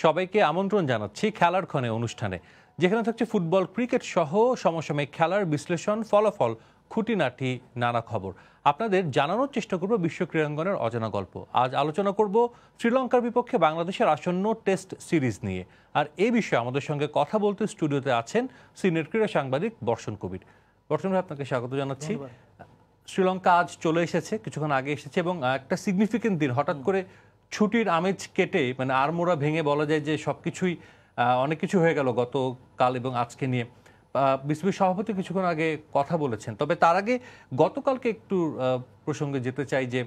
সবাইকে আমন্ত্রণ জানাচ্ছি খেলার ক্ষণে অনুষ্ঠানে, যেখানে থাকছে ফুটবল, ক্রিকেট সহ সমসাময়িক খেলার বিশ্লেষণ, ফলাফল, খুঁটিনাটি নানা খবর। আপনাদের জানানোর চেষ্টা করব বিশ্ব ক্রীড়াঙ্গনের অজানা গল্প। আজ আলোচনা করব শ্রীলঙ্কার বিপক্ষে বাংলাদেশের আসন্ন টেস্ট সিরিজ নিয়ে। আর এই বিষয়ে আমাদের সঙ্গে কথা বলতে স্টুডিওতে আছেন সিনিয়র ক্রীড়া সাংবাদিক বর্ষণ কবির। বর্ষণ ভাই, আপনাকে স্বাগত জানাচ্ছি। শ্রীলঙ্কা আজ চলে এসেছে, কিছুক্ষণ আগে এসেছে, এবং একটা সিগনিফিকেন্ট দিন। হঠাৎ করে ছুটির আমেজ কেটে মানে আড়মোড়া ভেঙে বলা যায় যে সবকিছুই অনেক কিছু হয়ে গেল গতকাল এবং আজকে নিয়ে। বিসিবির সভাপতি কিছুক্ষণ আগে কথা বলেছেন, তবে তার আগে গতকালকে একটু প্রসঙ্গে যেতে চাই যে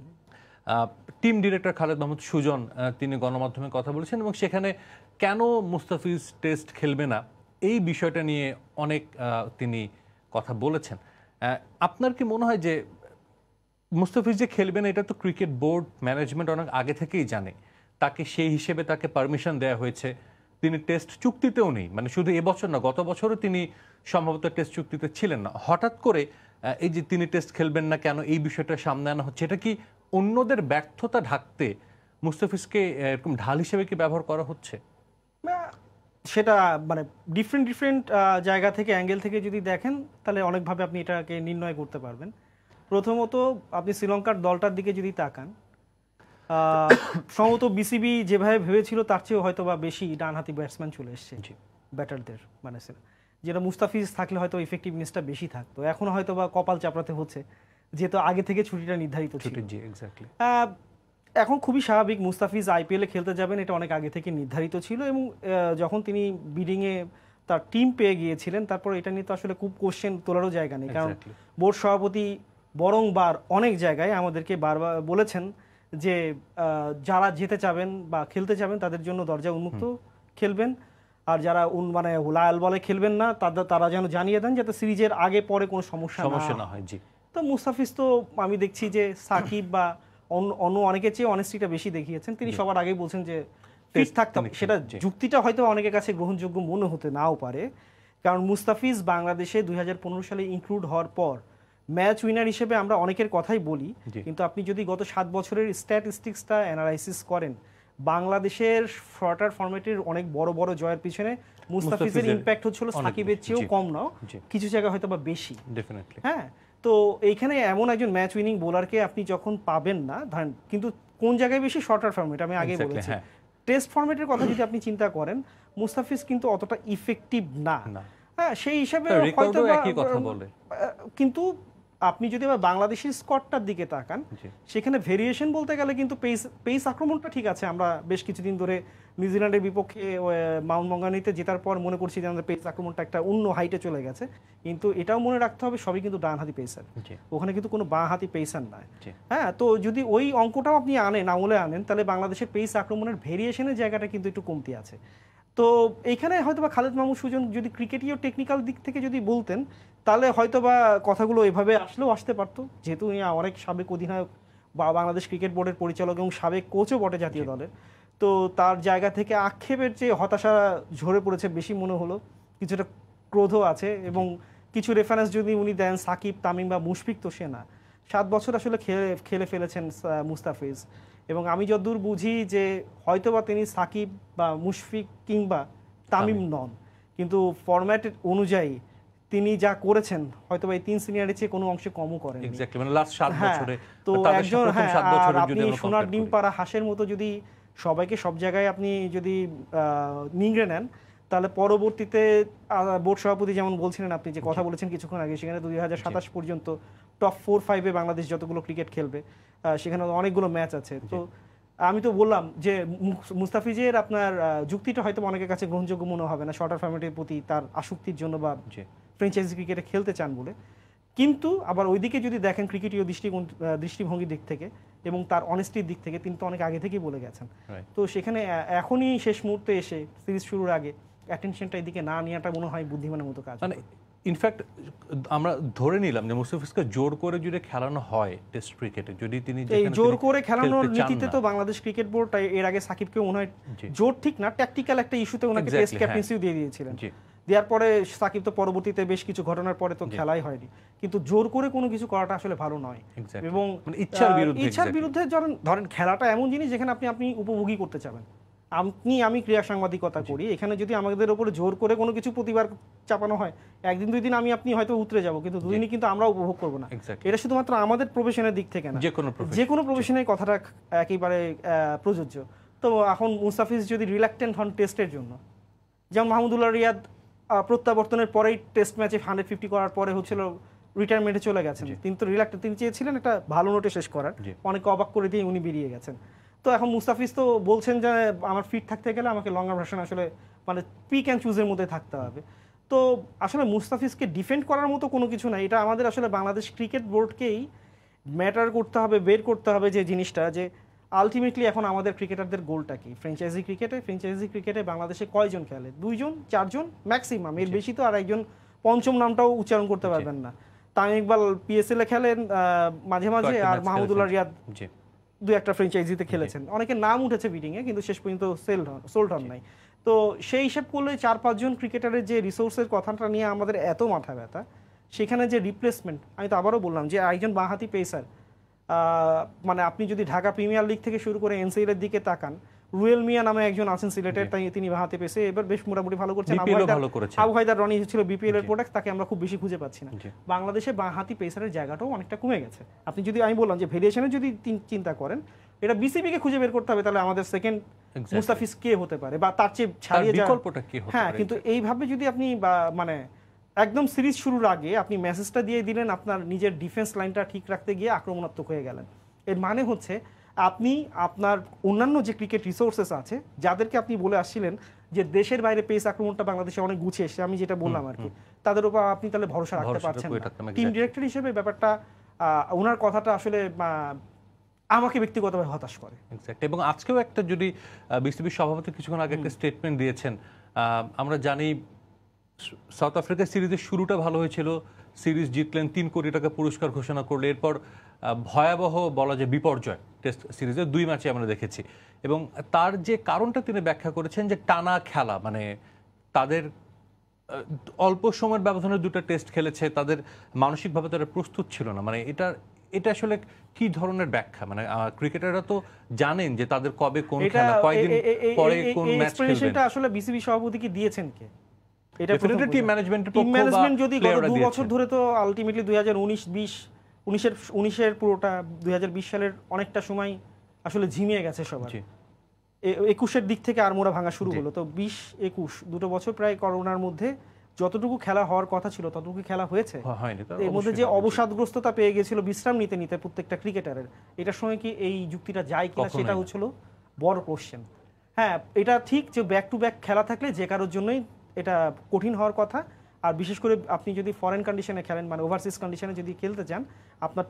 টিম ডিরেক্টর খালেদ মাহমুদ সুজন তিনি গণমাধ্যমে কথা বলেছেন এবং সেখানে কেন মুস্তাফিজ টেস্ট খেলবে না এই বিষয়টা নিয়ে অনেক তিনি কথা বলেছেন। আপনার কি মনে হয় যে মুস্তাফিজ যে খেলবে না, এটা তো ক্রিকেট বোর্ড ম্যানেজমেন্ট অনেক আগে থেকেই জানে, তাকে সেই হিসেবে তাকে পারমিশন দেওয়া হয়েছে, তিনি টেস্ট চুক্তিতেও নেই, মানে শুধু এবছর না গত বছরও তিনি সম্ভবত টেস্ট চুক্তিতে ছিলেন না। হঠাৎ করে এই যে তিনি টেস্ট খেলবেন না কেন, এই বিষয়টা সামনে আনা হচ্ছে, এটা কি অন্যদের ব্যর্থতা ঢাকতে মুস্তাফিজকে এরকম ঢাল হিসেবে কি ব্যবহার করা হচ্ছে? সেটা মানে ডিফারেন্ট জায়গা থেকে, অ্যাঙ্গেল থেকে যদি দেখেন তাহলে অনেকভাবে আপনি এটাকে নির্ণয় করতে পারবেন। প্রথমত আপনি শ্রীলঙ্কার দলটার দিকে যদি তাকান, সম্ভবত বিসিবি যেভাবে ভেবেছিল তার চেয়েও হয়তো বা বেশি ডানহাতি ব্যাটসম্যান চলে এসছে ব্যাটারদের, মানে যেটা মুস্তাফিজ থাকলে হয়তো ইফেক্টিভনেসটা বেশি থাকতো। এখন হয়তো বা কপাল চাপড়াতে হচ্ছে, যেহেতু আগে থেকে ছুটিটা নির্ধারিত ছিল। এখন খুবই স্বাভাবিক, মুস্তাফিজ আইপিএলে খেলতে যাবেন, এটা অনেক আগে থেকে নির্ধারিত ছিল। এবং যখন তিনি বিডিংয়ে তার টিম পেয়ে গিয়েছিলেন, তারপর এটা নিয়ে তো আসলে খুব কোশ্চেন তোলারও জায়গা নেই, কারণ বোর্ড সভাপতি বরংবার অনেক জায়গায় আমাদেরকে বারবার বলেছেন যে যারা যেতে চাবেন বা খেলতে চাবেন তাদের জন্য দরজা উন্মুক্ত, খেলবেন। আর যারা মানে লায়াল বলে খেলবেন না তারা যেন জানিয়ে দেন, যাতে সিরিজের আগে পরে কোনো সমস্যা না হয়। তো মুস্তাফিজ তো আমি দেখছি যে সাকিব বা অন্য অনেকের চেয়ে অনেস্টিটা বেশি দেখিয়েছেন। তিনি সবার আগেই বলছেন যে ফিট থাকতে হবে। সেটা যুক্তিটা হয়তো অনেকের কাছে গ্রহণযোগ্য মনে হতে নাও পারে, কারণ মুস্তাফিজ বাংলাদেশে 2015 সালে ইনক্লুড হওয়ার পর ম্যাচ উইনার হিসেবে আমরা অনেকের কথাই বলি, কিন্তু আপনি যদি গত 7 বছরের স্ট্যাটিস্টিক্সটা অ্যানালাইসিস করেন, বাংলাদেশের ফ্রটার ফরম্যাটের অনেক বড় বড় জয়ের পিছনে মুস্তাফিজের ইম্প্যাক্ট হচ্ছিল সাকিবের চেয়েও কম নাও, কিছু জায়গায় হয়তো বা বেশি। হ্যাঁ, তো এইখানে এমন একজন ম্যাচ উইনিং বোলারকে আপনি যখন পাবেন না, ধরেন, কিন্তু কোন জায়গায় বেশি শর্টার ফরম্যাট, আমি আগে বলেছি। টেস্ট ফরম্যাটের কথা যদি আপনি চিন্তা করেন, মুস্তাফিজ কিন্তু অতটা ইফেক্টিভ না। হ্যাঁ, সেই হিসাবে হয়তো, কিন্তু আপনি যদি আবার বাংলাদেশের স্কোয়াডটার দিকে তাকান, সেখানে ভেরিয়েশন বলতে গেলে কিন্তু পেস আক্রমণটা ঠিক আছে। আমরা বেশ কিছুদিন ধরে নিউজিল্যান্ডের বিপক্ষে মাউন্ট মঙ্গানিতে জেতার পর মনে করছি যে আমাদের পেস আক্রমণটা একটা অন্য হাইটে চলে গেছে, কিন্তু এটাও মনে রাখতে হবে সবই কিন্তু ডানহাতি পেসার, ওখানে কিন্তু কোনো বাঁহাতি পেসার নয়। হ্যাঁ, তো যদি ওই অঙ্কটাও আপনি আমলে আনেন, তাহলে বাংলাদেশের পেস আক্রমণের ভেরিয়েশনের জায়গাটা কিন্তু একটু কমতি আছে। তো এইখানে হয়তো বা খালেদ মাহমুদ সুজন যদি ক্রিকেটীয় টেকনিক্যাল দিক থেকে যদি বলতেন, তাহলে হয়তো বা কথাগুলো এভাবে আসলেও আসতে পারতো, যেহেতু উনি অনেক সাবেক অধিনায়ক বা বাংলাদেশ ক্রিকেট বোর্ডের পরিচালক এবং সাবেক কোচও বটে জাতীয় দলের। তো তার জায়গা থেকে আক্ষেপের চেয়ে হতাশা ঝরে পড়েছে বেশি মনে হলো, কিছুটা ক্রোধও আছে। এবং কিছু রেফারেন্স যদি উনি দেন সাকিব, তামিম বা মুশফিক, তো সে না, 7 বছর আসলে খেলে ফেলেছেন মুস্তাফিজ। এবং আমি যতদূর বুঝি যে হয়তোবা তিনি সাকিব বা মুশফিক কিংবা তামিম নন, কিন্তু ফরম্যাট অনুযায়ী তিনি যা করেছেন হয়তোবা এই 3 সিনিয়রের চেয়ে কোনো অংশে কমও করেন। তো একজন, আর আপনি সোনার ডিম পাড়া হাঁসের মতো যদি সবাইকে সব জায়গায় আপনি যদি নিংড়ে নেন, তাহলে পরবর্তীতে বোর্ড সভাপতি যেমন বলছিলেন, আপনি যে কথা বলেছেন কিছুক্ষণ আগে, সেখানে 2027 পর্যন্ত টপ 4-5-এ বাংলাদেশ যতগুলো ক্রিকেট খেলবে, সেখানে অনেকগুলো ম্যাচ আছে। তো আমি তো বললাম যে মুস্তাফিজের আপনার যুক্তিটা হয়তো অনেকের কাছে গ্রহণযোগ্য মনে হবে না, শর্টার ফরম্যাটের প্রতি তার আসক্তির জন্য বা ফ্র্যাঞ্চাইজি ক্রিকেটে খেলতে চান বলে। কিন্তু আবার ওইদিকে যদি দেখেন ক্রিকেটীয় দৃষ্টিভঙ্গির দিক থেকে এবং তার অনেস্টির দিক থেকে, তিনি তো অনেক আগে থেকেই বলে গেছেন। তো সেখানে এখনই শেষ মুহূর্তে এসে সিরিজ শুরুর আগে অ্যাটেনশনটা এদিকে না নেওয়াটা মনে হয় বুদ্ধিমানের মতো কাজ। মানে ইনফ্যাক্ট আমরা ধরে নিলাম যে মুস্তাফিজকে জোর করে যদি খেলানো হয় টেস্ট ক্রিকেটে, যদি তিনি এই জোর করে খেলানোর নীতিতে তো বাংলাদেশ ক্রিকেট বোর্ড এর আগে সাকিবকে মনে হয় জোর ঠিক না, ট্যাকটিক্যাল একটা ইস্যুতে ওনাকে টেস্ট ক্যাপ্টেন্সিও দিয়ে দিয়েছিলেন। দেওয়ার পরে সাকিব তো পরবর্তীতে বেশ কিছু ঘটনার পরে তো খেলাই হয়নি, কিন্তু জোর করে কোনো কিছু করাটা আসলে ভালো নয়। এবং ইচ্ছার বিরুদ্ধে ধরেন খেলাটা এমন জিনিস যেখানে আপনি উপভোগী করতে চাবেন। আমি ক্রীড়া সাংবাদিকতা করি, এখানে যদি আমাদের উপরে জোর করে কোনো কিছু প্রতিবার চাপানো হয়, একদিন দুই দিন আপনি হয়তো উতরে যাব, কিন্তু দুদিনই কিন্তু আমরা উপভোগ করবো না। এটা শুধুমাত্র আমাদের প্রফেশনের দিক থেকে না, যে কোনো প্রফেশনের কথাটা একেবারে প্রযোজ্য। তো এখন মুস্তাফিজ যদি রিল্যাক্টেন্ট হন টেস্টের জন্য, যেমন মাহমুদুল্লাহ রিয়াদ প্রত্যাবর্তনের পরেই টেস্ট ম্যাচে 150 করার পরে হচ্ছিল রিটায়ারমেন্টে চলে গেছেন, তিনি তো রিল্যাক্টেন্ট, তিনি চেয়েছিলেন একটা ভালো নোটে শেষ করার, অনেকে অবাক করে দিয়ে উনি বেরিয়ে গেছেন। তো এখন মুস্তাফিজ তো বলছেন যে আমার ফিট থাকতে গেলে আমাকে লঙ্গার ভার্সন আসলে মানে পিক অ্যান্ড চুজের মধ্যে থাকতে হবে। তো আসলে মুস্তাফিজকে ডিফেন্ড করার মতো কোনো কিছু নাই, এটা আমাদের আসলে বাংলাদেশ ক্রিকেট বোর্ডকেই ম্যাটার করতে হবে, বের করতে হবে যে জিনিসটা, যে আলটিমেটলি এখন আমাদের ক্রিকেটারদের গোলটা কি। ফ্র্যাঞ্চাইজি ক্রিকেটে বাংলাদেশে কয়জন খেলে? 2 জন 4 জন ম্যাক্সিমাম, এর বেশি তো আর একজন পঞ্চম নামটাও উচ্চারণ করতে পারবেন না। তামিম ইকবাল PSL এ খেলেন মাঝে মাঝে, আর মাহমুদুল্লাহ রিয়াদ 2-1টা ফ্র্যাঞ্চাইজিতে খেলেছেন, অনেকের নাম উঠেছে বিডিংয়ে, কিন্তু শেষ পর্যন্ত সোল্ড হন নাই। তো সেই হিসাব করলে 4-5 জন ক্রিকেটারের যে রিসোর্সের কথাটা নিয়ে আমাদের এত মাথা ব্যথা, সেখানে যে রিপ্লেসমেন্ট, আমি তো আবারও বললাম যে একজন বাঁহাতি পেসার, মানে আপনি যদি ঢাকা প্রিমিয়ার লিগ থেকে শুরু করে NCL এর দিকে তাকান, রুয়েল মিয়া নামে একজন আছেন সিলেটের, তাই তিনি বাঁহাতি পেসে এবার বেশ মোটামুটি ভালো করছেন। আবু হায়দার রনি ছিল BPL এর প্রোডাক্ট, তাকে আমরা খুব বেশি খুঁজে পাচ্ছি না। বাংলাদেশে বাঁহাতি পেসারের জায়গাটাও অনেকটা কমে গেছে। আপনি যদি, আমি বললাম যে ভেরিয়েশনে যদি চিন্তা করেন, এটা BCB কে খুঁজে বের করতে হবে, তাহলে আমাদের সেকেন্ড মুস্তাফিজ কে হতে পারে, বা তার চেয়ে ছাড়িয়ে বিকল্পটা কি হতে পারে। হ্যাঁ, কিন্তু এইভাবে যদি আপনি মানে একদম সিরিজ শুরুর আগে আপনি মেসেজটা দিয়ে দিলেন, আপনার নিজের ডিফেন্স লাইনটা ঠিক রাখতে গিয়ে আক্রমণাত্মক হয়ে গেলেন, এর মানে হচ্ছে আপনি আপনার অন্যান্য যে ক্রিকেট রিসোর্সেস আছে, যাদেরকে আপনি বলে আসছিলেন যে দেশের বাইরে পেস আক্রমণটা বাংলাদেশে অনেক গুছিয়ে এসেছে, আমি যেটা বললাম আর কি, তাদের উপর আপনি তাহলে ভরসা রাখতে পারছেন না। টিম ডিরেক্টর হিসেবে ব্যাপারটা, ওনার কথাটা আসলে আমাকে ব্যক্তিগতভাবে হতাশ করে। এবং আজকেও একটা, যদি BCB সভাপতি কিছুক্ষণ আগে একটা স্টেটমেন্ট দিয়েছেন, আমরা জানি সাউথ আফ্রিকা সিরিজের শুরুটা ভালো হয়েছিল, সিরিজ জিতলেন, 3 কোটি টাকা পুরস্কার ঘোষণা করলে, এরপর ভয়াবহ বলা যায় বিপর্যয় টেস্ট সিরিজের 2 ম্যাচে আমরা দেখেছি। এবং তার যে কারণটা তিনি ব্যাখ্যা করেছেন যে টানা খেলা, মানে তাদের অল্প সময়ের ব্যবধানে 2টা টেস্ট খেলেছে, তাদের মানসিকভাবে তারা প্রস্তুত ছিল না। মানে এটা আসলে কি ধরনের ব্যাখ্যা? মানে ক্রিকেটাররা তো জানেন যে তাদের কবে কোন খেলা, কয়দিন পরে কোন ম্যাচ খেলবেন। এটা আসলে BCB সভাপতি কি দিয়েছেন কে? এটা টিম ম্যানেজমেন্টের পক্ষ, বা ম্যানেজমেন্ট যদি গত 2 বছর ধরে, তো আলটিমেটলি 2019-20 পুরোটা 2020 সালের অনেকটা সময় আসলে ঝিমিয়ে গেছে সবার। 21-এর দিক থেকে আরমোড়া ভাঙা শুরু হলো, তো 20-21 2টো বছর প্রায় করোনার মধ্যে যতটুকু খেলা হওয়ার কথা ছিল ততটুকু খেলা হয়েছে। এর মধ্যে যে অবসাদগ্রস্ততা পেয়ে গেছিল বিশ্রাম নিতে নিতে প্রত্যেকটা ক্রিকেটারের, এটার সঙ্গে কি এই যুক্তিটা যায় কিনা সেটা হচ্ছিল বড় কোশ্চেন। হ্যাঁ, এটা ঠিক যে ব্যাক টু ব্যাক খেলা থাকলে যে কারোর জন্যই এটা কঠিন হওয়ার কথা। আর বিশেষ করে আপনি যদি ফরেন কন্ডিশনে খেলেন, মানে ওভারসিজ কন্ডিশনে যদি খেলতে চান, আপনার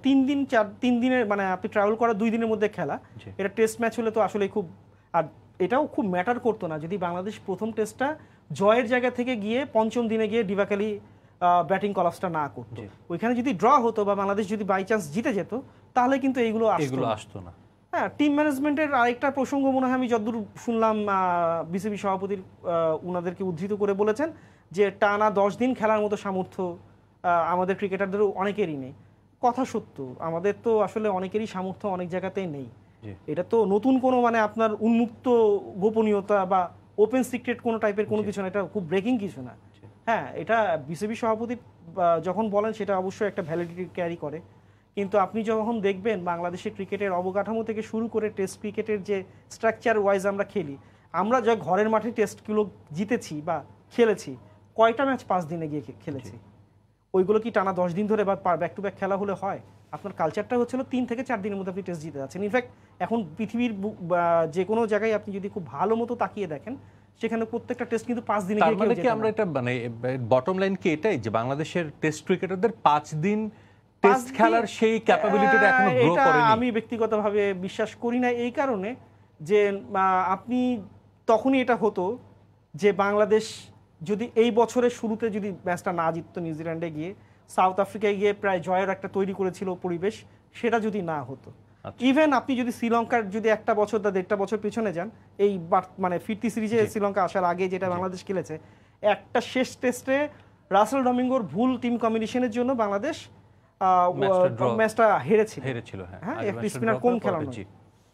3 দিনের, মানে আপনি ট্রাভেল করা 2 দিনের মধ্যে খেলা, এটা টেস্ট ম্যাচ হলে তো আসলে খুব, আর এটাও খুব ম্যাটার করতো না যদি বাংলাদেশ প্রথম টেস্টটা জয়ের জায়গা থেকে গিয়ে 5ম দিনে গিয়ে ডিভাকালি ব্যাটিং কলাপসটা না করতো। ওইখানে যদি ড্র হতো বা বাংলাদেশ যদি বাই চান্স জিতে যেত, তাহলে কিন্তু এইগুলো আসতো না। হ্যাঁ, টিম ম্যানেজমেন্টের আরেকটা প্রসঙ্গ মনে হয়, আমি যতদূর শুনলাম BCB সভাপতির ওনাদেরকে উদ্ধৃত করে বলেছেন যে টানা 10 দিন খেলার মতো সামর্থ্য আমাদের ক্রিকেটারদেরও অনেকেরই নেই। কথা সত্য, আমাদের তো আসলে অনেকেরই সামর্থ্য অনেক জায়গাতেই নেই। এটা তো নতুন কোনো, মানে আপনার উন্মুক্ত গোপনীয়তা বা ওপেন সিক্রেট কোনো টাইপের কোনো কিছু না, এটা খুব ব্রেকিং কিছু না। হ্যাঁ, এটা BCB সভাপতি যখন বলেন সেটা অবশ্যই একটা ভ্যালিডিটি ক্যারি করে, কিন্তু আপনি যখন দেখবেন বাংলাদেশের ক্রিকেটের অবকাঠামো থেকে শুরু করে টেস্ট ক্রিকেটের যে স্ট্রাকচার ওয়াইজ আমরা খেলি, আমরা যা ঘরের মাঠে টেস্টগুলো জিতেছি বা খেলেছি, কয়টা ম্যাচ 5 দিনে গিয়ে খেলেছি? ওইগুলো কি টানা 10 দিন ধরে বা ব্যাক টু ব্যাক খেলা হলে হয়? আপনার কালচারটা হচ্ছিল 3 থেকে 4 দিনের মধ্যে আপনি টেস্ট জিতে যাচ্ছেন। ইনফ্যাক্ট এখন পৃথিবীর যে কোনো জায়গায় আপনি যদি খুব ভালো মতো তাকিয়ে দেখেন, সেখানে প্রত্যেকটা টেস্ট কিন্তু 5 দিনে গিয়ে মানে কি আমরা এটা, মানে বটম লাইন কি এটাই যে বাংলাদেশের টেস্ট ক্রিকেটারদের 5 দিন টেস্ট খেলার সেই ক্যাপাবিলিটিটা এখনো গ্রো করেনি? আমি ব্যক্তিগতভাবে বিশ্বাস করি না, এই কারণে যে আপনি তখনই এটা হতো যে বাংলাদেশ যদি এই বছরের শুরুতে যদি ম্যাচটা না জিততো, নিউজিল্যান্ডে গিয়ে সাউথ আফ্রিকায় গিয়ে প্রায় জয়ের একটা তৈরি করেছিল পরিবেশ, সেটা যদি না হতো, ইভেন আপনি যদি শ্রীলঙ্কার যদি 1টা বছর বা 1.5 বছর পিছনে যান, এই মানে ফিরতি সিরিজে শ্রীলঙ্কা আসার আগে যেটা বাংলাদেশ খেলেছে, একটা শেষ টেস্টে রাসেল ডমিঙ্গোর ভুল টিম কম্বিনেশনের জন্য বাংলাদেশ ম্যাচটা হেরেছিল। হ্যাঁ, স্পিনার কম খেলানো।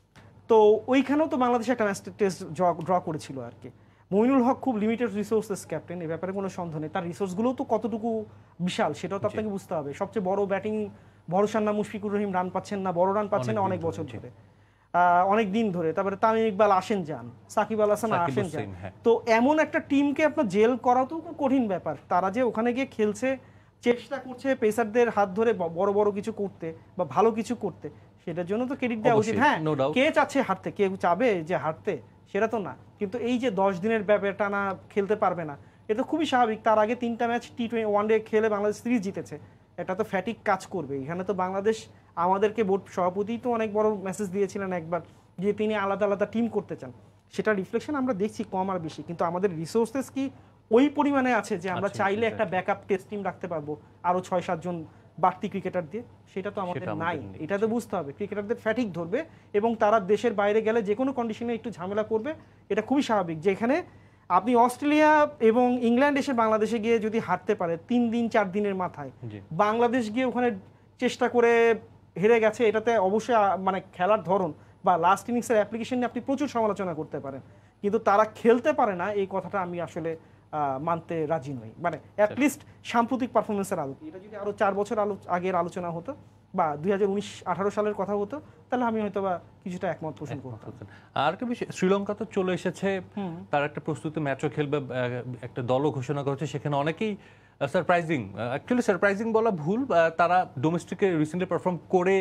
তো ওইখানেও তো বাংলাদেশ একটা ম্যাচ টেস্ট ড্র করেছিল আর কি। মইনুল হক খুব লিমিটেড রিসোর্সেস ক্যাপ্টেন, এই ব্যাপারে কোনো সন্দেহ নেই। তার রিসোর্সগুলোও তো কতটুকু বিশাল সেটাও তো আপনাকে বুঝতে হবে। সবচেয়ে বড় ব্যাটিং ভরসার না মুশফিকুর রহিম, রান পাচ্ছেন না, বড় রান পাচ্ছেন না অনেক বছর ধরে, অনেক দিন ধরে। তারপরে তামিম ইকবাল আসেন যান, সাকিব আল হাসান আসেন যান। তো এমন একটা টিমকে আপনার জেল করা তো কঠিন ব্যাপার। তারা যে ওখানে গিয়ে খেলছে, চেষ্টা করছে পেসারদের হাত ধরে বড় বড় কিছু করতে বা ভালো কিছু করতে, সেটার জন্য তো ক্রেডিট দেওয়া উচিত। হ্যাঁ, কে চাচ্ছে হারতে, কে চাবে যে হারতে, সেটা তো না। কিন্তু এই যে 10 দিনের ব্যাপারে টানা খেলতে পারবে না, এটা খুবই স্বাভাবিক। তার আগে 3টা ম্যাচ T20 ওয়ানডে খেলে বাংলাদেশ সিরিজ জিতেছে, এটা তো ফ্যাটিক কাজ করবে। এখানে তো বাংলাদেশ, আমাদেরকে বোর্ড সভাপতি তো অনেক বড় মেসেজ দিয়েছিলেন একবার যে তিনি আলাদা আলাদা টিম করতে চান। সেটা রিফ্লেকশন আমরা দেখছি কম আর বেশি, কিন্তু আমাদের রিসোর্সেস কি ওই পরিমাণে আছে যে আমরা চাইলে একটা ব্যাকআপ টেস্ট টিম রাখতে পারবো আরো 6-7 জন বাড়তি ক্রিকেটার দিয়ে? সেটা তো আমাদের নাই। এটা তো বুঝতে হবে, ক্রিকেটারদের ফ্যাটিক ধরবে এবং তারা দেশের বাইরে গেলে যে কোনো কন্ডিশনে একটু ঝামেলা করবে, এটা খুবই স্বাভাবিক। যেখানে আপনি অস্ট্রেলিয়া এবং ইংল্যান্ড এসে বাংলাদেশে গিয়ে যদি হারতে পারে 3 দিন 4 দিনের মাথায়, বাংলাদেশ গিয়ে ওখানে চেষ্টা করে হেরে গেছে, এটাতে অবশ্যই মানে খেলার ধরন বা লাস্ট ইনিংসের অ্যাপ্লিকেশন নিয়ে আপনি প্রচুর সমালোচনা করতে পারেন, কিন্তু তারা খেলতে পারে না এই কথাটা আমি আসলে মানতে রাজি নই। মানে অ্যাটলিস্ট সাম্প্রতিক পারফরমেন্সের আলোকে এটা যদি আরো 4 বছর আগের আলোচনা হতো বা 2019-18 সালের কথা হতো, তাহলে আমি হয়তো বা কিছুটা একমত পোষণ করতাম। আর একটা বিষয়, শ্রীলঙ্কা তো চলে এসেছে, তার একটা প্রস্তুতি ম্যাচও খেলবে, একটা দলও ঘোষণা করেছে। সেখানে অনেকেই সারপ্রাইজিং, অ্যাকচুয়ালি সারপ্রাইজিং বলা ভুল, তারা ডোমেস্টিকে রিসেন্টলি পারফর্ম করে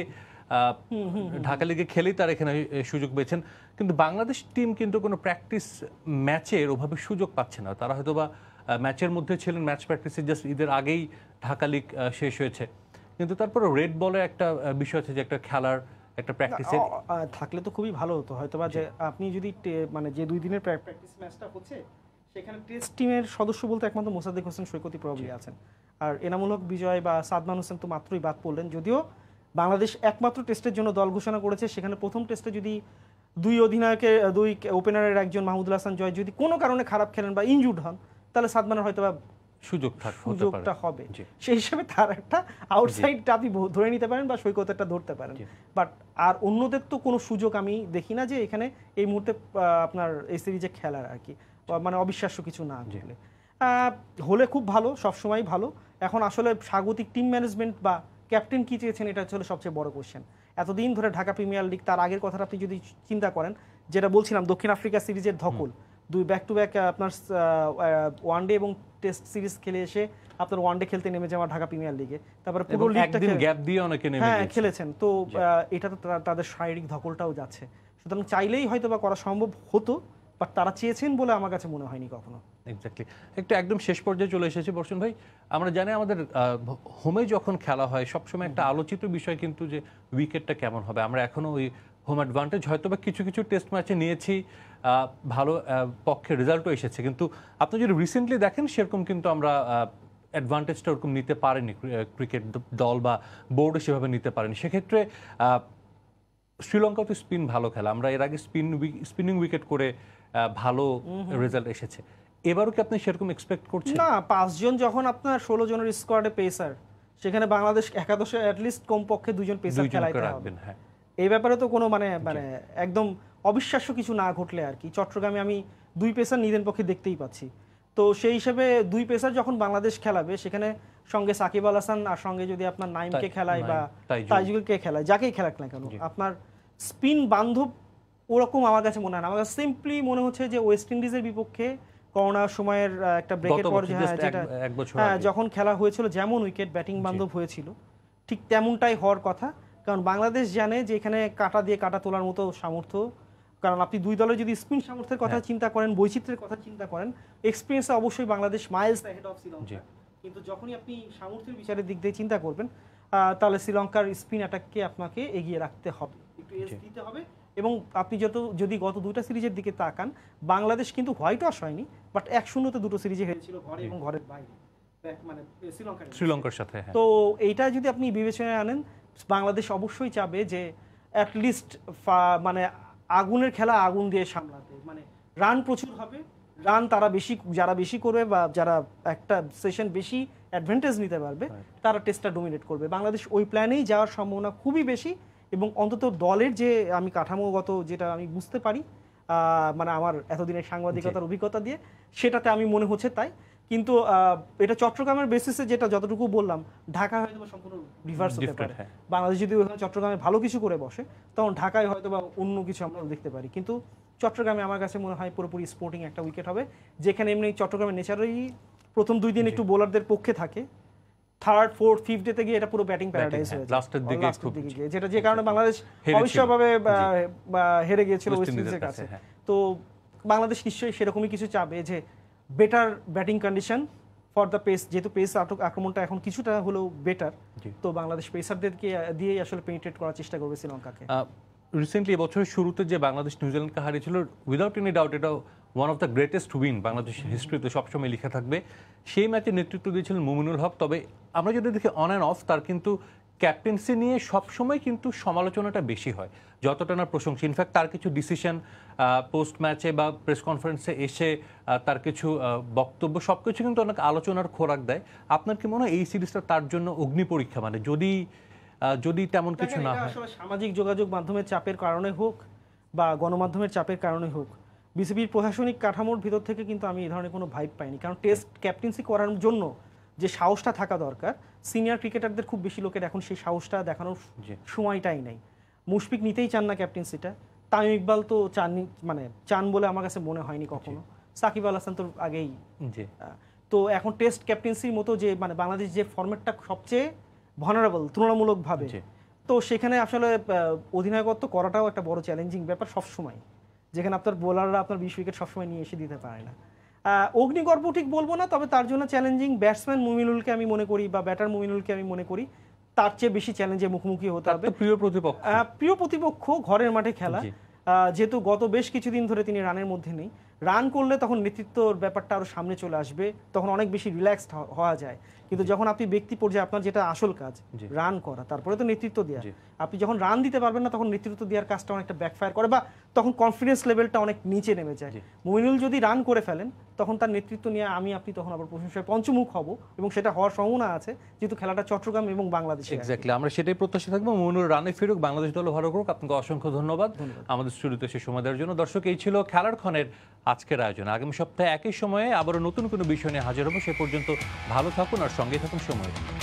ঢাকা লিগে খেলেই তারা এখানে সুযোগ পেয়েছেন। কিন্তু বাংলাদেশ টিম কিন্তু কোনো প্র্যাকটিস ম্যাচের ওভাবে সুযোগ পাচ্ছে না। তারা হয়তো বা ম্যাচের মধ্যে ছিলেন, ম্যাচ প্র্যাকটিসে জাস্ট ঈদের আগেই ঢাকা লিগ শেষ হয়েছে, কিন্তু তারপরে রেড বলে একটা বিষয় আছে যে একটা খেলার একটা প্র্যাকটিসে থাকলে তো খুবই ভালো হতো হয়তো বা। যে আপনি যদি মানে যে 2 দিনের প্র্যাকটিস ম্যাচটা হচ্ছে সেখানে টেস্ট টিমের সদস্য বলতে একমাত্র মোসাদ্দেক হোসেন সৈকতই প্রবাবলি আছেন, আর এনামুল হক বিজয় বা সাদমান হোসেন তো মাত্রই বাদ পড়লেন। যদিও বাংলাদেশ একমাত্র টেস্টের জন্য দল ঘোষণা করেছে, সেখানে প্রথম টেস্টে যদি 2 অধিনায়কের 2 ওপেনারের একজন মাহমুদুল হাসান জয় যদি কোনো কারণে খারাপ খেলেন বা ইনজুর্ড হন, তাহলে সাদমানের হয়তো বা সুযোগটা হবে। সেই হিসাবে তার একটা আউটসাইডটা আপনি ধরে নিতে পারেন বা সৈকতটা ধরতে পারেন। বাট আর অন্যদের তো কোনো সুযোগ আমি দেখি না যে এখানে এই মুহূর্তে আপনার এই সিরিজে খেলার আর কি, মানে অবিশ্বাস্য কিছু না হলে খুব ভালো, সবসময় ভালো। এখন আসলে স্বাগতিক টিম ম্যানেজমেন্ট বা ক্যাপ্টেন কি চেয়েছেন, এটা হচ্ছে সবচেয়ে বড় কোশ্চেন। এতদিন ধরে ঢাকা প্রিমিয়ার লিগ, তার আগের কথাটা আপনি যদি চিন্তা করেন, যেটা বলছিলাম দক্ষিণ আফ্রিকা সিরিজের ধকল, 2 ব্যাক টু ব্যাক আপনার ওয়ানডে এবং টেস্ট সিরিজ খেলে এসে আপনার ওয়ানডে খেলতে নেমে যাওয়া ঢাকা প্রিমিয়ার লিগে, তারপরে পুরো লিগটা গ্যাপ দিয়ে অনেকে নেমে খেলেছেন। তো এটা তো তাদের শারীরিক ধকলটাও যাচ্ছে। সুতরাং চাইলেই হয়তো বা করা সম্ভব হতো, বাট তারা চেয়েছেন বলে আমার কাছে মনে হয়নি কখনো। এক্স্যাক্টলি। একটু একদম শেষ পর্যায়ে চলে এসেছে বর্ষণ ভাই। আমরা জানি আমাদের হোমে যখন খেলা হয় সবসময় একটা আলোচিত বিষয় কিন্তু যে উইকেটটা কেমন হবে। আমরা এখনো ওই হোম অ্যাডভান্টেজ হয়তো বা কিছু কিছু টেস্ট ম্যাচে নিয়েছি, ভালো পক্ষে রেজাল্টও এসেছে, কিন্তু আপনি যদি রিসেন্টলি দেখেন সেরকম কিন্তু আমরা অ্যাডভান্টেজটা ওরকম নিতে পারেনি, ক্রিকেট দল বা বোর্ডে সেভাবে নিতে পারেনি। সেক্ষেত্রে শ্রীলঙ্কা তো স্পিন ভালো খেলা, আমরা এর আগে স্পিনিং উইকেট করে ভালো রেজাল্ট এসেছে। এবারও কি আপনি সেরকম এক্সপেক্ট করছেন? না, 5 জন যখন আপনার 16 জনের স্কোয়াডে পেসার, সেখানে বাংলাদেশ একাদশে অ্যাটলিস্ট কমপক্ষে 2 জন পেসার খেলাইতে হবে। এই ব্যাপারে তো কোনো মানে একদম অবিশ্বাস্য কিছু না ঘটলে আর কি। চট্টগ্রামে আমি 2 পেসার নিদেন পক্ষে দেখতেই পাচ্ছি। তো সেই হিসেবে 2 পেসার যখন বাংলাদেশ খেলাবে, সেখানে সঙ্গে সাকিব আল হাসান আর সঙ্গে যদি আপনার নাইমকে খেলায় বা তাইজুলকে খেলায়, যাকেই খেলাক না কেন, আপনার স্পিন বান্ধব ওরকম আমার কাছে মনে হয় না। আমার কাছে সিম্পলি মনে হচ্ছে যে ওয়েস্ট ইন্ডিজের বিপক্ষে করোনার সময়ের একটা ব্রেকের পর যখন খেলা হয়েছিল, যেমন উইকেট ব্যাটিং বান্ধব হয়েছিল, ঠিক তেমনটাই হওয়ার কথা। কারণ বাংলাদেশ জানে যে এখানে কাটা দিয়ে কাটা তোলার মতো সামর্থ্য, কারণ আপনি 2 দলের যদি স্পিন সামর্থ্যের কথা চিন্তা করেন, বৈচিত্র্যের কথা চিন্তা করেন, এক্সপিরিয়েন্সে অবশ্যই Bangladesh miles ahead of Sri Lanka. কিন্তু যখনই আপনি সামর্থ্যের বিচারের দিক দিয়ে চিন্তা করবেন, তাহলে শ্রীলঙ্কার স্পিন অ্যাটাককে আপনাকে এগিয়ে রাখতে হবে, একটু এজ দিতে হবে। এবং আপনি যদি গত 2টা সিরিজের দিকে তাকান, বাংলাদেশ কিন্তু হোয়াইট ওয়াশ হয়নি, বাট 1-0 2টো সিরিজে হেরেছিল ঘরে এবং ঘরের বাইরে, মানে শ্রীলঙ্কার সাথে। তো এইটা যদি আপনি বিবেচনায় আনেন, বাংলাদেশ অবশ্যই চাবে যে অ্যাটলিস্ট মানে আগুনের খেলা আগুন দিয়ে সামলাতে, মানে রান প্রচুর হবে, রান যারা বেশি করবে বা যারা একটা সেশন বেশি অ্যাডভান্টেজ নিতে পারবে, তারা টেস্টটা ডোমিনেট করবে। বাংলাদেশ ওই প্ল্যানেই যাওয়ার সম্ভাবনা খুবই বেশি এবং অন্তত দলের যে আমি কাঠামোগত যেটা আমি বুঝতে পারি, মানে আমার এতদিনের সাংবাদিকতার অভিজ্ঞতা দিয়ে, সেটাতে আমি মনে হচ্ছে তাই। কিন্তু এটা চট্টগ্রামের বেসিসে যেটা যতটুকু বললাম, ঢাকা হয়তো সম্পূর্ণ রিভার্স হতে পারে। বাংলাদেশ যদি ওখানে চট্টগ্রামে ভালো কিছু করে বসে, তখন ঢাকায় হয়তো বা অন্য কিছু আমরা দেখতে পারি। কিন্তু চট্টগ্রামে আমার কাছে মনে হয় পুরোপুরি স্পোর্টিং একটা উইকেট হবে, যেখানে এমনি চট্টগ্রামের নেচারেই প্রথম 2 দিন একটু বোলারদের পক্ষে থাকে, থার্ড ফোর্থ ফিফথ ডেতে গিয়ে এটা পুরো ব্যাটিং প্যারাডাইস হয়ে যায় লাস্টের দিকে, যেটা যে কারণে বাংলাদেশ অবশ্যভাবে হেরে গিয়েছিল ওয়েস্ট ইন্ডিজের কাছে। তো বাংলাদেশ নিশ্চয়ই সেরকমই কিছু চাবে, যে better batting condition for the pace, যেহেতু পেস আক্রমণটা এখন কিছুটা হলেও বেটার, তো বাংলাদেশ পেসারদেরকে দিয়ে আসলে পেনিট্রেট করার চেষ্টা করবে শ্রীলঙ্কাকে। রিসেন্টলি এবছরের শুরুতে যে বাংলাদেশ নিউজিল্যান্ডকে হারিয়েছিল, উইদাউট এনি ডাউট এটা one of the greatest win বাংলাদেশের হিস্ট্রিতে সবসময় লিখে থাকবে। সেই ম্যাচে নেতৃত্ব দিয়েছিলেন মুমিনুল হক। তবে আমরা যদি দেখি অন অ্যান্ড অফ, তার কিন্তু ক্যাপ্টেন্সি নিয়ে সবসময় কিন্তু সমালোচনাটা বেশি হয় যতটা না প্রশংসা। ইনফ্যাক্ট তার কিছু ডিসিশন পোস্ট ম্যাচে বা প্রেস কনফারেন্সে এসে তার কিছু বক্তব্য সবকিছু কিন্তু অনেক আলোচনার খোরাক দেয়। আপনার কি মনে হয় এই সিরিজটা তার জন্য অগ্নি পরীক্ষা? মানে যদি তেমন কিছু না হয়, সামাজিক যোগাযোগ মাধ্যমের চাপের কারণে হোক বা গণমাধ্যমের চাপের কারণে হোক, বিসিবির প্রশাসনিক কাঠামোর ভিতর থেকে কিন্তু আমি এই ধরনের কোনো ভাইব পাইনি। কারণ টেস্ট ক্যাপ্টেন্সি করার জন্য যে সাহসটা থাকা দরকার, সিনিয়র ক্রিকেটারদের খুব বেশি লোকের এখন সেই সাহসটা দেখানোর সময়টাই নেই। মুশফিক নিতেই চান না ক্যাপ্টেন্সিটা, তামিম ইকবাল তো চান বলে আমার কাছে মনে হয়নি কখনো, সাকিব আল হাসান তো আগেই। তো এখন টেস্ট ক্যাপ্টেন্সির মতো যে বাংলাদেশ যে ফরম্যাটটা সবচেয়ে ভালনারেবল তুলনামূলকভাবে, তো সেখানে আসলে অধিনায়কত্ব করাটাও একটা বড় চ্যালেঞ্জিং ব্যাপার সবসময়, যেখানে আপনার বোলাররা আপনার 20 উইকেট সবসময় নিয়ে এসে দিতে পারে না। অগ্নিগর্ভ ঠিক বলবো না, তবে তার জন্য চ্যালেঞ্জিং ব্যাটসম্যান মুমিনুলকে আমি মনে করি, বা ব্যাটার মুমিনুলকে আমি মনে করি তার চেয়ে বেশি চ্যালেঞ্জের মুখোমুখি হতে হবে। প্রিয় প্রতিপক্ষ, ঘরের মাঠে খেলা, যেহেতু গত বেশ কিছুদিন ধরে তিনি রানের মধ্যে নেই, রান করলে তখন নেতৃত্বর ব্যাপারটা আরো সামনে চলে আসবে, তখন অনেক বেশি রিল্যাক্সড হওয়া যায়। কিন্তু যখন আপনি ব্যক্তি পর্যায়ে আপনার যেটা আসল কাজ রান করা, তারপরে তো নেতৃত্ব দেওয়া, আপনি যখন রান দিতে পারবেন না তখন নেতৃত্ব দেওয়ার কাজটা অনেকটা ব্যাকফায়ার করে, বা তখন কনফিডেন্স লেভেলটা অনেক নিচে নেমে যায়। মুমিনুল যদি রান করে ফেলেন, তখন তার নেতৃত্ব নিয়ে আপনি তখন আবার প্রশংসায় পঞ্চমুখ হব, এবং সেটা হওয়ার সম্ভাবনা আছে, যেহেতু খেলাটা চট্টগ্রাম এবং বাংলাদেশে। এক্স্যাক্টলি, আমরা সেটাই প্রত্যাশা থাকবো। মুমিনুল রানে ফিরুক, বাংলাদেশ দল ভালো করুক। আপনাকে অসংখ্য ধন্যবাদ আমাদের স্টুডিওতে সে সময় দেওয়ার জন্য। দর্শক, এই ছিল খেলার ক্ষণের আজকের আয়োজন। আগামী সপ্তাহে একই সময়ে আবারও নতুন কোনো বিষয় নিয়ে হাজির হবো। সে পর্যন্ত ভালো থাকুন আর সঙ্গে থাকুন সময়।